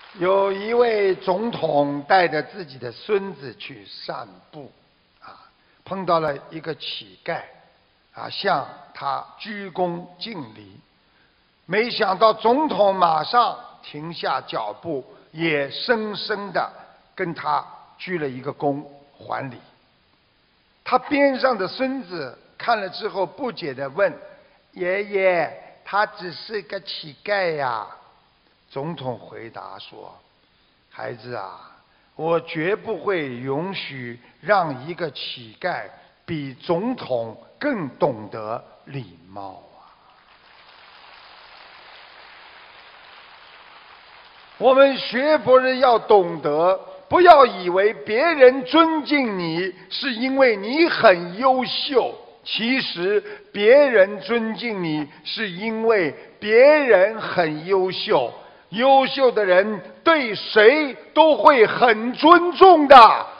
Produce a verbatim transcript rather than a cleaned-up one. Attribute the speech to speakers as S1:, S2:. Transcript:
S1: 有一位总统带着自己的孙子去散步，啊，碰到了一个乞丐，啊，向他鞠躬敬礼。没想到总统马上停下脚步，也深深的跟他鞠了一个躬还礼。他边上的孙子看了之后不解地问：“爷爷，他只是个乞丐呀？”总统回答说：“孩子啊，我绝不会允许让一个乞丐比总统更懂得礼貌啊！”我们学佛人要懂得，不要以为别人尊敬你是因为你很优秀，其实别人尊敬你是因为别人很优秀。优秀的人对谁都会很尊重的，